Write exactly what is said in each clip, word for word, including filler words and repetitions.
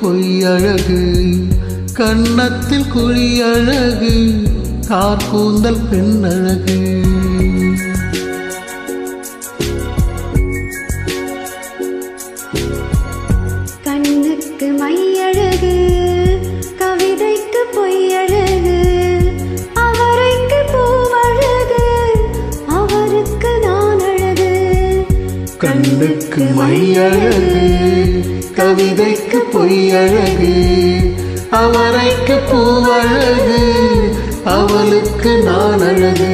பொய்யழகு கன்னத்தில் குழியழகு கார்கூந்தல் பெண்ணழகு கண்ணுக்கு மையழகு கவிதைக்கு பொய்யழகு அவரைக்கு பூவழகு அவருக்கு நான் அழகு கண்ணுக்கு மையழகு கவிதைக்கு பொய்யழகு அவரைக்கு பூவழகு அவளுக்கு நான் அழகு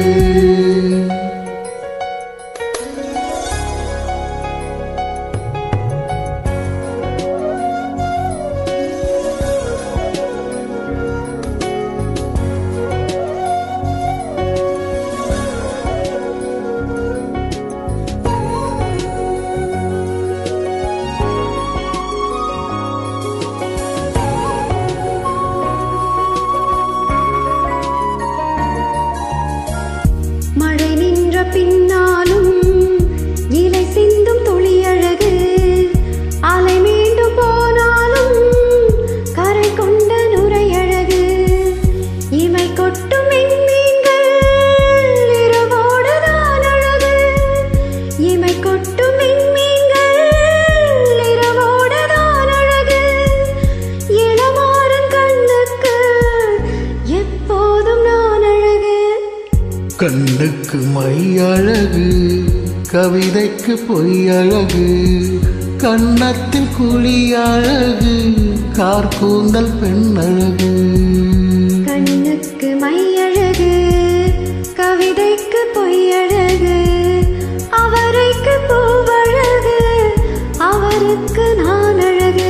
மழை நின்ற பின்னாலும் இலை சிந்தும் துளியழகு அலை மீண்டும் போனாலும் கரை கொண்ட நுரையழகு இமை கொட்டும் மீன்கள் இரவோடுதான் அழகு இமை கொட்டும் மீன்கள் இரவோடுதான் அழகு இளமாறன் கண்ணுக்கு எப்போதும் நான் அழகு கண்ணுக்கு மையழகு கவிதைக்கு பொய்யழகு கன்னத்தில் குழியழகு கார்கூந்தல் பெண்ணழகு கண்ணுக்கு மையழகு கவிதைக்கு பொய்யழகு அவரைக்கு பூவழகு அவருக்கு நான் அழகு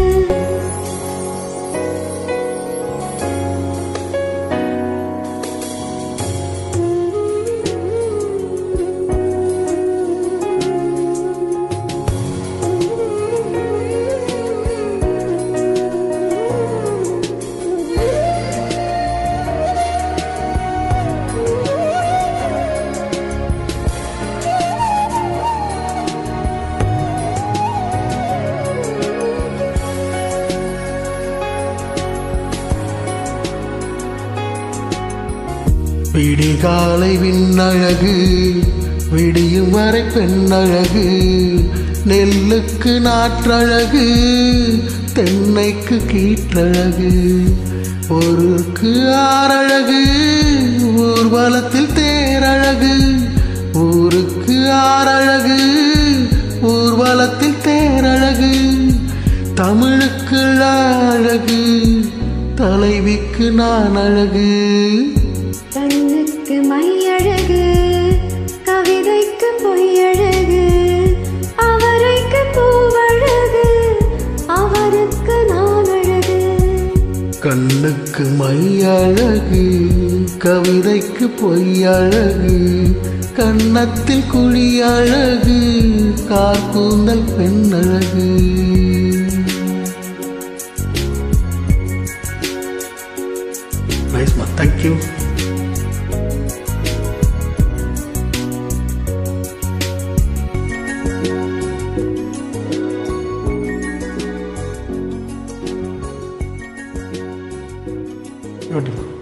விடிகாலை விண்ணழகு விடியும் வரை பெண்ணழகு நெல்லுக்கு நாற்றழகு தென்னைக்கு கீற்றழகு ஒருக்கு ஆறழகு ஊர்வலத்தில் தேரழகு ஊருக்கு ஆறழகு ஊர்வலத்தில் தேரழகு தமிழுக்கு அழகு தலைவிக்கு நான் அழகு கண்ணுக்கு மையழகு கவிதைக்கு பொய்யழகு அவரைக்கு பூவழகு அவருக்கு நான் அழகு கண்ணுக்கு மையழகு கவிதைக்கு பொய்யழகு கன்னத்தில் குழியழகு கார்கூந்தல் பெண்ணழகு Nice man, thank you. Beautiful.